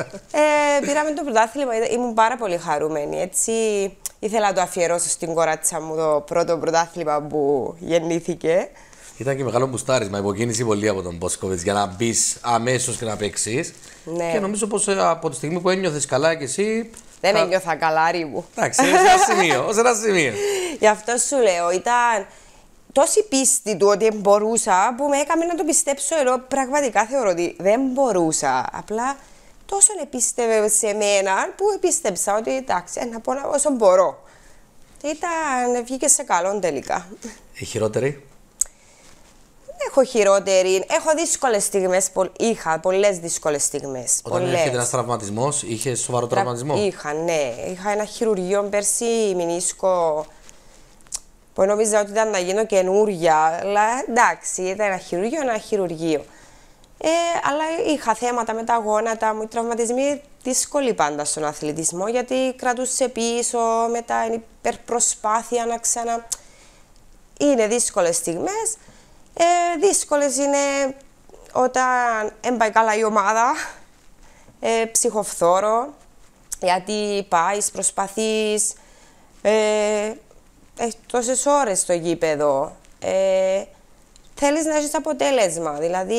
ε, πήραμε το πρωτάθλημα, ήμουν πάρα πολύ χαρούμενη. Έτσι, ήθελα να το αφιερώσω στην κοράτσα μου το πρώτο πρωτάθλημα που γεννήθηκε. Ήταν και μεγάλο μπουστάρισμα, υποκίνηση πολύ από τον Μποσκοβίτς για να μπει αμέσως και να παίξεις. Ναι. Και νομίζω πως από τη στιγμή που ένιωθες καλά και εσύ. Δεν θα... ένιωθα καλά, Ρή μου. Εντάξει, ως ένα σημείο. Ως ένα σημείο. Γι' αυτό σου λέω, ήταν τόση πίστη του ότι μπορούσα που με έκαμε να το πιστέψω, ενώ πραγματικά θεωρώ ότι δεν μπορούσα. Απλά τόσο επίστευε σε μένα που επίστεψα ότι εντάξει, να πω όσο μπορώ. Ήταν, βγήκε σε καλό τελικά. Η χειρότερη? Έχω χειρότερη. Έχω δύσκολες στιγμές. Είχα πολλές δύσκολες στιγμές. Όταν πολλές. έρχεται ένας τραυματισμός, είχε σοβαρό τραυματισμό? Είχα, ναι. Είχα ένα χειρουργείο πέρσι, μηνίσκο, που νόμιζα ότι ήταν να γίνω καινούρια. Αλλά εντάξει, ήταν ένα χειρουργείο, ένα χειρουργείο. Ε, αλλά είχα θέματα με τα γόνατα μου. Οι τραυματισμοί δύσκολοι πάντα στον αθλητισμό, γιατί κρατούσε πίσω, μετά είναι υπερπροσπάθεια να ξανα. Είναι δύσκολες στιγμές. Ε, δύσκολες είναι όταν δεν πάει καλά η ομάδα, ε, ψυχοφθόρο, γιατί πάει, προσπαθείς, ε, ε, τόσες ώρες στο γήπεδο, ε, θέλεις να έχεις αποτέλεσμα, δηλαδή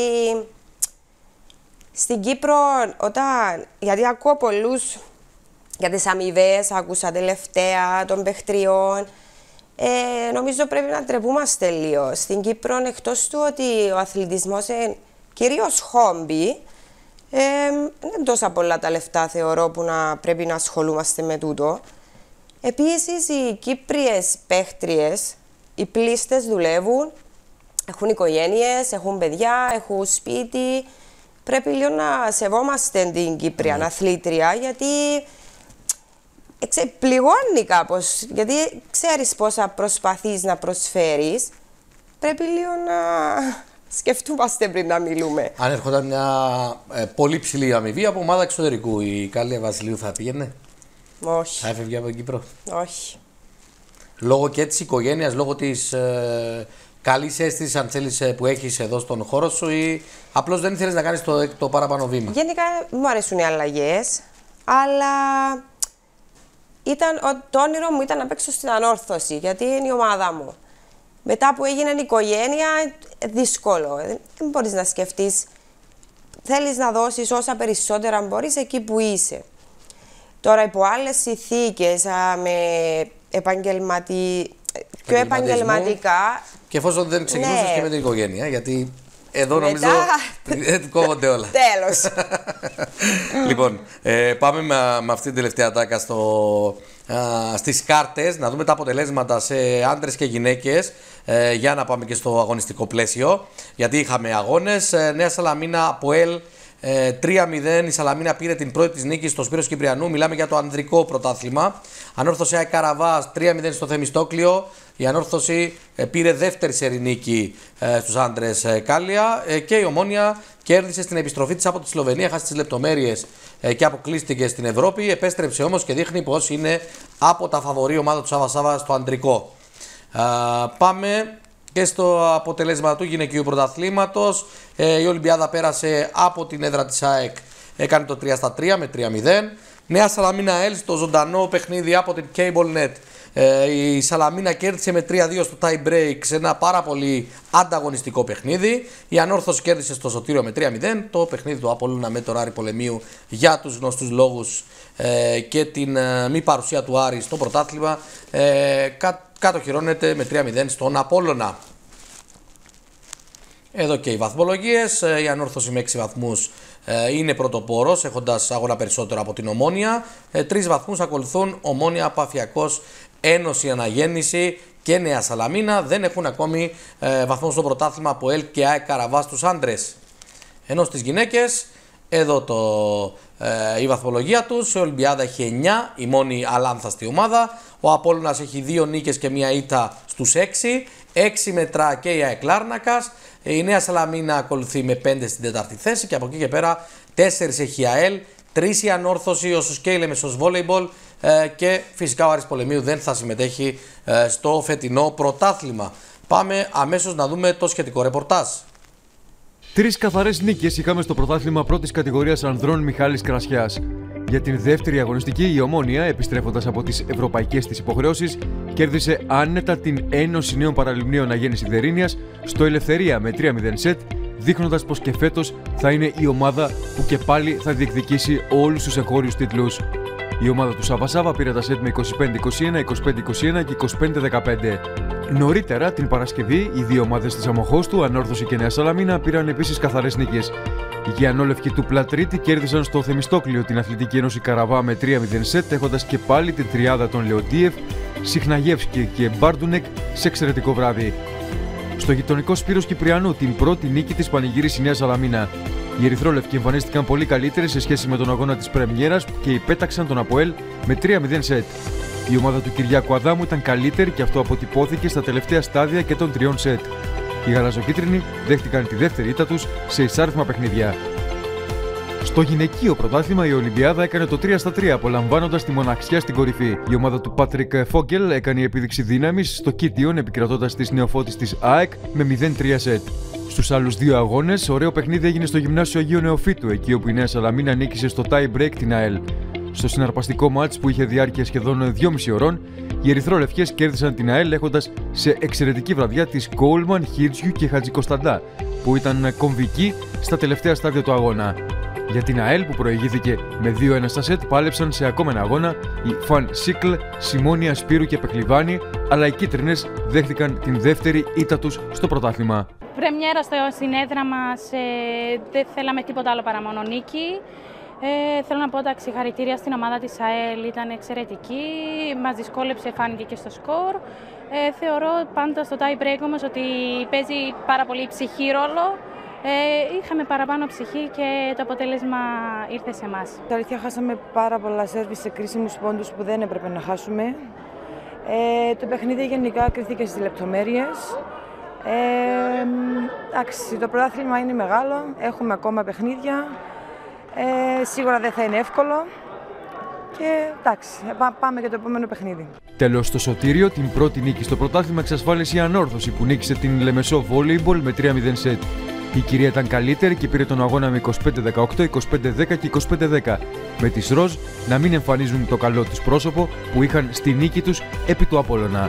στην Κύπρο όταν, γιατί ακούω πολλούς για τις αμοιβές, άκουσα τελευταία των παιχτριών. Ε, νομίζω πρέπει να τρεπούμαστε λίγο. Στην Κύπρο, εκτός του ότι ο αθλητισμός είναι κυρίως χόμπι, ε, δεν είναι τόσα πολλά τα λεφτά θεωρώ που να πρέπει να ασχολούμαστε με τούτο. Επίσης, οι Κύπριες παίχτριες, οι πλήστες δουλεύουν, έχουν οικογένειες, έχουν παιδιά, έχουν σπίτι. Πρέπει λίγο να σεβόμαστε την Κύπρια mm. αθλήτρια, γιατί Εξε, πληγώνει κάπως, γιατί ξέρεις πόσα προσπαθείς να προσφέρεις. Πρέπει λίγο να σκεφτούμαστε πριν να μιλούμε. Αν έρχονταν μια ε, πολύ ψηλή αμοιβή από ομάδα εξωτερικού, η Κάλια Βασιλείου θα πήγαινε? Όχι. Θα έφευγε από την Κύπρο? Όχι. Λόγω και της οικογένειας, λόγω της ε, καλής αίσθησης, αν θέλεις, που έχεις εδώ στον χώρο σου, ή απλώς δεν ήθελες να κάνεις το, το παραπάνω βήμα? Γενικά μου αρέσουν οι αλλαγές, αλλά ήταν, το όνειρο μου ήταν να παίξω στην Ανόρθωση, γιατί είναι η ομάδα μου. Μετά που έγινε η οικογένεια, δύσκολο. Δεν μπορείς να σκεφτείς. Θέλεις να δώσεις όσα περισσότερα μπορείς εκεί που είσαι. Τώρα, υπό άλλες συνθήκες, με επαγγελματι... πιο επαγγελματικά. Και εφόσον δεν ξεκινούσες ναι. και με την οικογένεια, γιατί εδώ νομίζω Μετά... κόβονται όλα. Τέλος. Λοιπόν, ε, πάμε με, με αυτή την τελευταία ατάκα στο, α, στις κάρτες, να δούμε τα αποτελέσματα σε άντρες και γυναίκες, ε, για να πάμε και στο αγωνιστικό πλαίσιο, γιατί είχαμε αγώνες. ε, Νέα Σαλαμίνα ΑΠΟΕΛ ε, τρία μηδέν, η Σαλαμίνα πήρε την πρώτη της νίκη στο Σπύρος Κυπριανού, μιλάμε για το ανδρικό πρωτάθλημα. Ανόρθωση ΑΕΚ Καραβάς τρία μηδέν στο Θεμιστόκλειο. Η Ανόρθωση ε, πήρε δεύτερη σερί νίκη ε, στους άντρες ε, Κάλια, ε, και η Ομόνια κέρδισε στην επιστροφή της από τη Σλοβενία, χάσει τις λεπτομέρειες ε, και αποκλείστηκε στην Ευρώπη. Επέστρεψε όμως και δείχνει πως είναι από τα φαβορί ομάδα του Σάβα Σάβα στο αντρικό. Ε, πάμε και στο αποτελέσμα του γυναικείου πρωταθλήματος. Ε, η Ολυμπιάδα πέρασε από την έδρα της ΑΕΚ, έκανε το τρία στα τρία με τρία μηδέν. Νέα Σαλαμίνα ΕΛ στο ζωντανό παιχνίδι από την CableNet. Ε, η Σαλαμίνα κέρδισε με τρία δύο στο tie break σε ένα πάρα πολύ ανταγωνιστικό παιχνίδι. Η Ανόρθωση κέρδισε στο Σωτήριο με τρία μηδέν. Το παιχνίδι του Απόλλωνα με το Ράρι Πολεμίου, για τους γνωστούς λόγους ε, και την ε, μη παρουσία του Άρη στο πρωτάθλημα, ε, κα, κατοχυρώνεται με τρία μηδέν στον Απόλλωνα. Εδώ και οι βαθμολογίες. Η Ανόρθωση με έξι βαθμούς είναι πρωτοπόρος, έχοντας αγώνα περισσότερο από την Ομόνια. Τρεις βαθμούς ακολουθούν Ομόνια, Παφιακός, Ένωση Αναγέννηση και Νέα Σαλαμίνα. Δεν έχουν ακόμη βαθμό στο πρωτάθλημα από ΕΛ και ΑΕΚ Καραβάς στους άντρες. Ενώ στις γυναίκες, εδώ το, ε, η βαθμολογία τους. Η Ολυμπιάδα έχει εννιά, η μόνη αλάνθαστη ομάδα. Ο Απόλλωνας έχει δύο νίκες και μία ήττα στους έξι. έξι μετρά και η ΑΕΚ Λάρνακας. Η Νέα Σαλαμίνα ακολουθεί με πέντε στην τέταρτη θέση και από εκεί και πέρα τέσσερις έχει η ΑΕΛ, τρεις η Ανόρθωση, ο Σουσκέιλε Μεσός Βόλεϊμπολ ε, και φυσικά ο Άρης Πολεμίου δεν θα συμμετέχει ε, στο φετινό πρωτάθλημα. Πάμε αμέσως να δούμε το σχετικό ρεπορτάζ. Τρεις καθαρές νίκες είχαμε στο πρωτάθλημα πρώτης κατηγορίας ανδρών Μιχάλης Κρασιάς. Για την δεύτερη αγωνιστική, η Ομόνια, επιστρέφοντας από τις ευρωπαϊκές της υποχρεώσεις, κέρδισε άνετα την Ένωση Νέων Παραλιμνίων Αγέννης Ιδερίνειας στο Ελευθερία με τρία μηδέν σετ, δείχνοντας πως και φέτος θα είναι η ομάδα που και πάλι θα διεκδικήσει όλους τους εγχώριους τίτλους. Η ομάδα του Σάβα Σάβα πήρε τα σετ με είκοσι πέντε είκοσι ένα, είκοσι πέντε είκοσι ένα και είκοσι πέντε δεκαπέντε. Νωρίτερα την Παρασκευή, οι δύο ομάδες της Αμοχώστου, Ανόρθωση και Νέα Σαλαμίνα, πήραν επίσης καθαρές νίκες. Οι Γιαννόλευκοι του Πλατρίτη κέρδισαν στο Θεμιστόκλειο την Αθλητική Ένωση Καραβά με τρία μηδέν σετ, έχοντας και πάλι την τριάδα των Λεοντίεφ, Σιχναγεύσκη και Μπάρντουνεκ σε εξαιρετικό βράδυ. Στο γειτονικό Σπύρος Κυπριανού την πρώτη νίκη της πανηγύρισε η Νέα Σαλαμίνα. Οι Ερυθρόλευκοι εμφανίστηκαν πολύ καλύτεροι σε σχέση με τον αγώνα της Πρεμιέρας και υπέταξαν τον Αποέλ με τρία μηδέν σετ. Η ομάδα του Κυριάκου Αδάμου ήταν καλύτερη και αυτό αποτυπώθηκε στα τελευταία στάδια και των τριών σετ. Οι γαλαζοκίτρινοι δέχτηκαν τη δεύτερη ήττα τους σε εισάριθμα παιχνίδια. Στο γυναικείο πρωτάθλημα η Ολυμπιάδα έκανε το τρία στα τρία, απολαμβάνοντας τη μοναξιά στην κορυφή. Η ομάδα του Πάτρικ Φόγκελ έκανε επίδειξη δύναμης στο Κίτιον, επικρατώντας τις νεοφώτης της ΑΕΚ με μηδέν τρία σετ. Στους άλλους δύο αγώνες, ωραίο παιχνίδι έγινε στο Γυμνάσιο Αγίου Νεοφύτου, εκεί όπου η Νέα Σαλαμίνα νίκησε στο tie break την ΑΕΛ. Στο συναρπαστικό μάτς που είχε διάρκεια σχεδόν δυόμιση ωρών, οι Ερυθρόλευκες κέρδισαν την ΑΕΛ έχοντας σε εξαιρετική βραδιά τις Κόλμαν, Χίρτζιου και Χατζικοσταντά, που ήταν κομβικοί στα τελευταία στάδια του αγώνα. Για την ΑΕΛ που προηγήθηκε με δύο ένα στα σετ, πάλεψαν σε ακόμα ένα αγώνα οι Φαν Σίκλ, Σιμώνια, Σπύρου και Πεχλιβάνη, αλλά οι κίτρινες δέχτηκαν την δεύτερη ήττα τους στο πρωτάθλημα. Πρεμιέρα στο, στην έδρα μας, ε, δεν θέλαμε τίποτα άλλο παρά μόνο νίκη. Ε, θέλω να πω τα συγχαρητήρια στην ομάδα της ΑΕΛ, ήταν εξαιρετική, μας δυσκόλεψε, φάνηκε και στο σκορ. Ε, θεωρώ πάντα στο tie break όμως ότι παίζει πάρα πολύ ψυχή ρόλο. Ε, είχαμε παραπάνω ψυχή και το αποτέλεσμα ήρθε σε εμάς. Στα αλήθεια χάσαμε πάρα πολλά σέρβις σε κρίσιμους πόντους που δεν έπρεπε να χάσουμε. Ε, το παιχνίδι γενικά κρίθηκε στις λεπτομέρειες. Ε, εντάξει, το πρωτάθλημα είναι μεγάλο, έχουμε ακόμα παιχνίδια. Ε, σίγουρα δεν θα είναι εύκολο και εντάξει, πάμε για το επόμενο παιχνίδι. Τέλος, στο Σωτήριο, την πρώτη νίκη στο πρωτάθλημα εξασφάλισε η Ανόρθωση που νίκησε την Λεμεσό Volleyball με τρία μηδέν σετ. Η κυρία ήταν καλύτερη και πήρε τον αγώνα με είκοσι πέντε δεκαοκτώ, είκοσι πέντε δέκα και είκοσι πέντε δέκα, με τις Ροζ να μην εμφανίζουν το καλό τους πρόσωπο που είχαν στη νίκη τους επί του Απόλλωνα.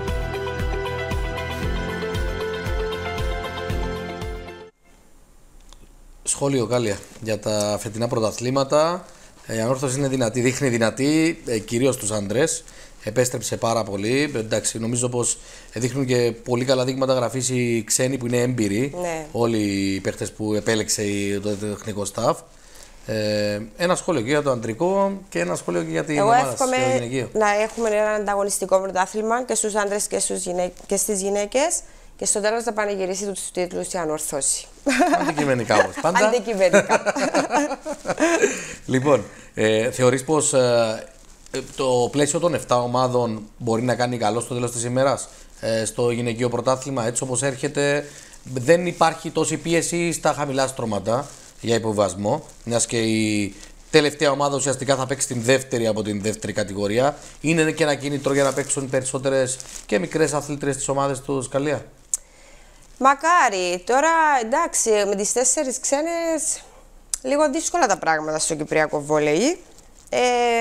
Σχόλιο, Κάλια, για τα φετινά πρωταθλήματα. Η Ανόρθωση είναι δυνατή, δείχνει δυνατή, κυρίως τους άντρες. Επέστρεψε πάρα πολύ. Εντάξει, νομίζω πως δείχνουν και πολύ καλά δείγματα γραφής οι ξένοι που είναι έμπειροι. Ναι. Όλοι οι παίχτες που επέλεξε το τεχνικό staff. Ε, ένα σχόλιο και για το αντρικό και ένα σχόλιο και για την ομάδα. Εγώ εύχομαι να έχουμε ένα ανταγωνιστικό πρωτάθλημα και στους άντρες και, γυναί... και στις γυναίκες. Και στο τέλος θα πανηγυρίσει τους τίτλους η Ανόρθωση. Αντικειμενικά όμως, πάντα. Αντικειμενικά. Λοιπόν, ε, θεωρείς πως ε, το πλαίσιο των επτά ομάδων μπορεί να κάνει καλό στο τέλος της ημέρας ε, στο γυναικείο πρωτάθλημα, έτσι όπως έρχεται, δεν υπάρχει τόση πίεση στα χαμηλά στρώματα για υποβιβασμό, μιας και η τελευταία ομάδα ουσιαστικά θα παίξει την δεύτερη από την δεύτερη κατηγορία. Είναι και ένα κίνητρο για να παίξουν περισσότερες και μικρές αθλήτριες στις ομάδες του, Σκαλία. Μακάρι. Τώρα, εντάξει, με τις τέσσερις ξένες, λίγο δύσκολα τα πράγματα στο κυπριακό βόλεϊ. Ε,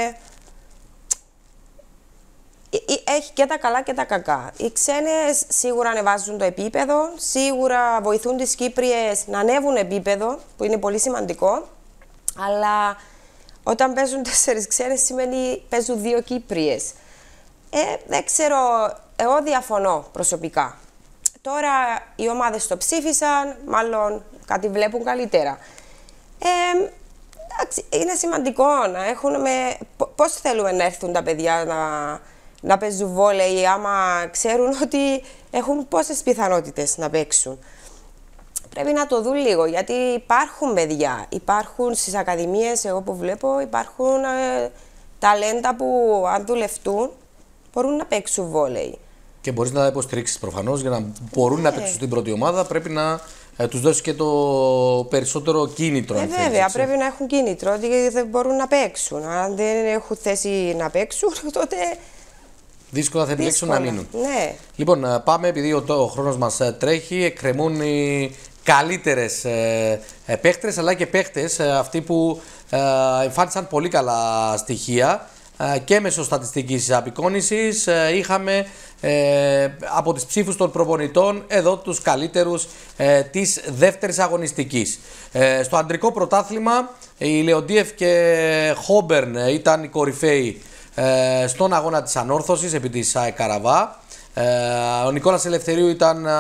έχει και τα καλά και τα κακά. Οι ξένες σίγουρα ανεβάζουν το επίπεδο, σίγουρα βοηθούν τις Κύπριες να ανέβουν επίπεδο, που είναι πολύ σημαντικό. Αλλά όταν παίζουν τέσσερις ξένες σημαίνει παίζουν δύο Κύπριες. Ε, δεν ξέρω, εγώ διαφωνώ προσωπικά. Τώρα οι ομάδες το ψήφισαν, μάλλον κάτι βλέπουν καλύτερα. Ε, εντάξει, είναι σημαντικό να έχουν με... Πώς θέλουμε να έρθουν τα παιδιά να, να παίζουν βόλεϊ άμα ξέρουν ότι έχουν πόσες πιθανότητες να παίξουν. Πρέπει να το δουν λίγο, γιατί υπάρχουν παιδιά, υπάρχουν στις ακαδημίες, εγώ που βλέπω, υπάρχουν ε, ταλέντα που αν δουλευτούν μπορούν να παίξουν βόλεϊ. Και μπορείς να υποστηρίξεις προφανώς, για να μπορούν ε. να παίξουν στην πρώτη ομάδα, πρέπει να ε, τους δώσεις και το περισσότερο κίνητρο. Ε, βέβαια, θέλεις, πρέπει να έχουν κίνητρο, ότι δεν μπορούν να παίξουν. Αν δεν έχουν θέση να παίξουν, τότε... Δύσκολα θα επιλέξουν να μείνουν. Ναι. Λοιπόν, πάμε, επειδή ο, ο χρόνος μας τρέχει, εκκρεμούν οι καλύτερες ε, ε, παίχτες, αλλά και παίχτες, ε, αυτοί που ε, εμφάνισαν πολύ καλά στοιχεία ε, και μέσω στατιστικής απεικόνησης. Ε, είχαμε ε, από τις ψήφους των προπονητών εδώ τους καλύτερους ε, της δεύτερης αγωνιστικής. Ε, στο αντρικό πρωτάθλημα η Λεοντίεφ και Χόμπερν ήταν οι κορυφαίοι ε, στον αγώνα της ανόρθωσης επί της ΑΕ Καραβά. Ε, ο Νικόλας Ελευθερίου ήταν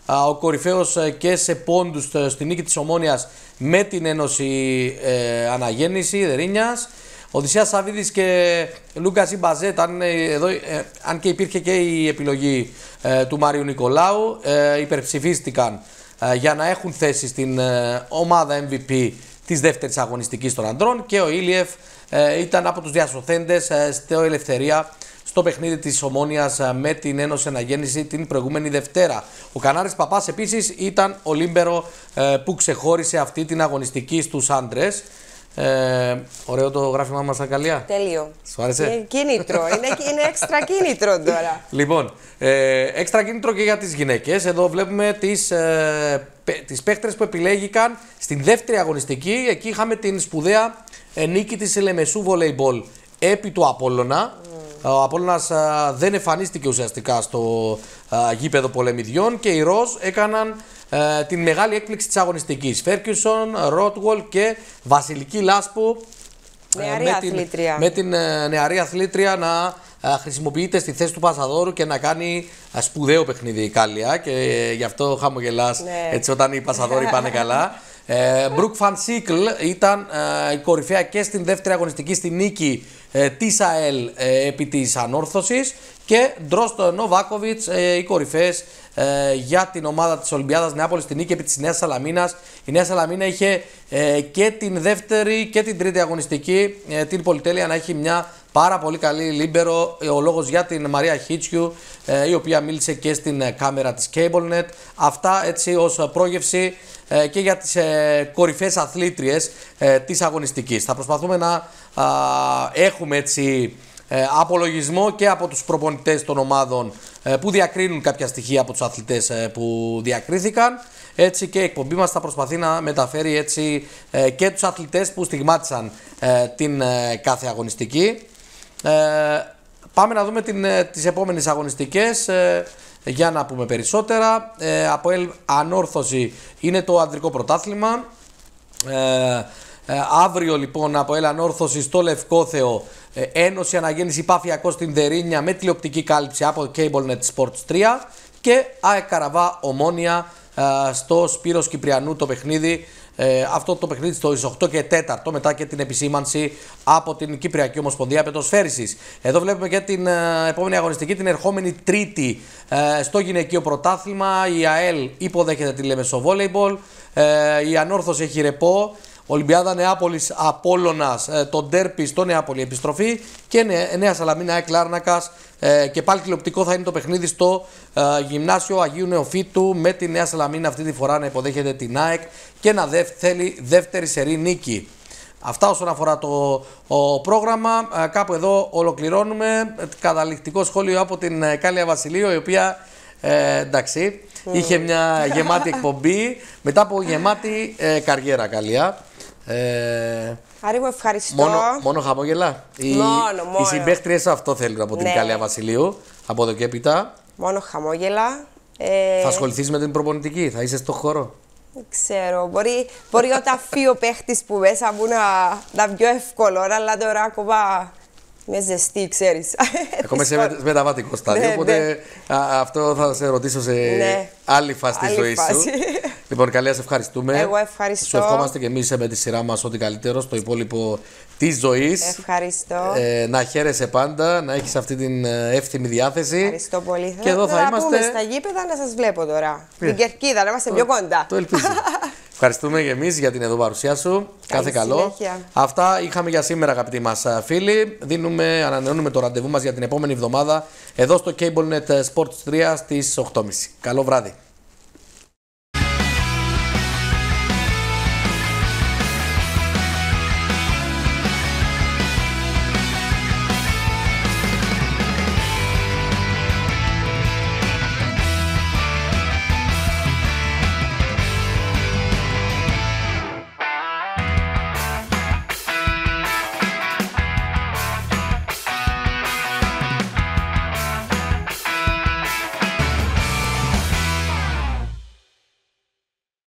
ο κορυφαίος και σε πόντους στη νίκη της Ομόνοιας με την Ένωση ε, Αναγέννηση Δερίνιας. Οδυσσέας Σαββίδης και Λούκας Ιμπαζέτ, αν, εδώ, ε, αν και υπήρχε και η επιλογή ε, του Μάριου Νικολάου, ε, υπερψηφίστηκαν ε, για να έχουν θέση στην ε, ομάδα εμ βι πι της δεύτερης αγωνιστικής των ανδρών, και ο Ήλιεφ ε, ήταν από τους διασωθέντες ε, στο Ελευθερία στο παιχνίδι της Ομόνοιας ε, με την Ένωση Αναγέννηση την προηγούμενη Δευτέρα. Ο Κανάρης Παπάς επίσης ήταν ο λίμπερο ε, που ξεχώρισε αυτή την αγωνιστική στους άντρες. Ε, ωραίο το γράφημά μας, Αγκαλιά. Τέλειο. Σου άρεσε? Είναι κίνητρο. είναι, είναι έξτρα κίνητρο τώρα. Λοιπόν, ε, έξτρα κίνητρο και για τις γυναίκες. Εδώ βλέπουμε τις, ε, τις παίχτρες που επιλέγηκαν στην δεύτερη αγωνιστική. Εκεί είχαμε την σπουδαία ε, νίκη της Λεμεσού Βολεϊμπολ επί του Απόλλωνα. Mm. Ο Απόλλωνας ε, δεν εμφανίστηκε ουσιαστικά στο ε, γήπεδο πολεμιδιών και οι Ροζ έκαναν Uh, την μεγάλη έκπληξη της αγωνιστικής. Φέρκιουσον, Ρότγολ και Βασιλική Λάσπου, νεαρή με, αθλήτρια. την, με την uh, νεαρή αθλήτρια να uh, χρησιμοποιείται στη θέση του Πασαδόρου και να κάνει uh, σπουδαίο παιχνίδι η Κάλια, και uh, γι' αυτό χαμογελάς, ναι, έτσι όταν οι Πασαδόροι πάνε καλά. Μπρουκ Φαν Σίκλ ήταν uh, η κορυφαία και στην δεύτερη αγωνιστική στη νίκη uh, της ΑΕΛ uh, επί της Ανόρθωσης, και Ντρόστο Νοβάκοβιτς, uh, οι κορυφαίες uh, για την ομάδα της Ολυμπιάδας Νεάπολης στη νίκη επί της Νέας Σαλαμίνας. Η Νέα Σαλαμίνα είχε uh, και την δεύτερη και την τρίτη αγωνιστική uh, την πολυτέλεια να έχει μια πάρα πολύ καλή λίμπερο. Ο λόγος για την Μαρία Χίτσιου, uh, η οποία μίλησε και στην uh, κάμερα της CableNet. Αυτά έτσι ως uh, πρόγευση ε, και για τις ε, κορυφαίες αθλήτριες ε, της αγωνιστικής. Θα προσπαθούμε να α, έχουμε έτσι ε, απολογισμό και από τους προπονητές των ομάδων ε, που διακρίνουν κάποια στοιχεία από τους αθλητές ε, που διακρίθηκαν. Έτσι και η εκπομπή μας θα προσπαθεί να μεταφέρει έτσι ε, και τους αθλητές που στιγμάτισαν ε, την ε, κάθε αγωνιστική. Ε, πάμε να δούμε την, ε, τις επόμενες αγωνιστικές. Ε, Για να πούμε περισσότερα, ε, από ΕΛ Ανόρθωση είναι το ανδρικό πρωτάθλημα. Ε, ε, αύριο λοιπόν από ΕΛ Ανόρθωση στο Λευκόθεο, ε, Ένωση Αναγέννηση Παφιακός στην Δερίνια με τηλεοπτική κάλυψη από CableNet Sports τρία, και ΑΕΚ Καραβά Ομόνια ε, στο Σπύρος Κυπριανού το παιχνίδι. Ε, αυτό το παιχνίδι στο οκτώ και τέσσερα, μετά και την επισήμανση από την Κυπριακή Ομοσπονδία Πετοσφαίρισης. Εδώ βλέπουμε και την ε, επόμενη αγωνιστική, την ερχόμενη Τρίτη ε, στο γυναικείο πρωτάθλημα. Η ΑΕΛ υποδέχεται τη Λεμεσό Βόλεϊμπολ, ε, η Ανόρθωση έχει ρεπό. Ολυμπιάδα Νεάπολης Απόλλωνας, ε, το ντέρπι στο Νεάπολη επιστροφή, και Νέα Σαλαμίνα ΑΕΚ Λάρνακας, ε, και πάλι τηλεοπτικό θα είναι το παιχνίδι στο ε, γυμνάσιο Αγίου Νεοφύτου, με τη Νέα Σαλαμίνα αυτή τη φορά να υποδέχεται την ΑΕΚ και να δε, θέλει δεύτερη σερή νίκη. Αυτά όσον αφορά το ο πρόγραμμα. Ε, κάπου εδώ ολοκληρώνουμε. Καταληκτικό σχόλιο από την ε, Κάλια Βασιλείου, η οποία ε, εντάξει, mm. είχε μια γεμάτη εκπομπή μετά από γεμάτη ε, καριέρα, Κάλια. Ε, Άρη μου, ευχαριστώ. Μόνο, μόνο χαμόγελα. Οι, μόνο, μόνο. οι συμπαίχτριες αυτό θέλουν από την ναι. Κάλια Βασιλείου. Από εδώ και έπειτα. Μόνο χαμόγελα. Ε... Θα ασχοληθείς με την προπονητική, θα είσαι στο χώρο. Δεν ξέρω. Μπορεί, μπορεί όταν φύγει ο παίχτης που μέσα μου να, να βγει εύκολο, αλλά τώρα ακόμα με ζεστή, ξέρεις. Ακόμα σε μεταβατικό στάδιο, ναι, οπότε ναι. Α, αυτό θα σε ρωτήσω σε ναι. άλλη φάση της ζωής σου. Λοιπόν, Καλία, σε ευχαριστούμε. Εγώ ευχαριστώ. Σου ευχόμαστε και εμείς με τη σειρά μας ό,τι καλύτερο στο υπόλοιπο της ζωής. Ευχαριστώ. Ε, να χαίρεσαι πάντα, να έχεις αυτή την εύθυμη διάθεση. Ευχαριστώ πολύ. Και εδώ θα, θα είμαστε. Πούμε στα γήπεδα να σας βλέπω τώρα. Yeah. Την Κερκίδα, να είμαστε πιο κοντά. Το ελπίζω. Ευχαριστούμε και εμείς για την εδώ παρουσία σου. Καλή Κάθε καλό. Συνέχεια. Αυτά είχαμε για σήμερα, αγαπητοί μας φίλοι. Δίνουμε, ανανεώνουμε το ραντεβού μας για την επόμενη εβδομάδα εδώ στο CableNet Sports τρία στις οκτώ και μισή. Καλό βράδυ.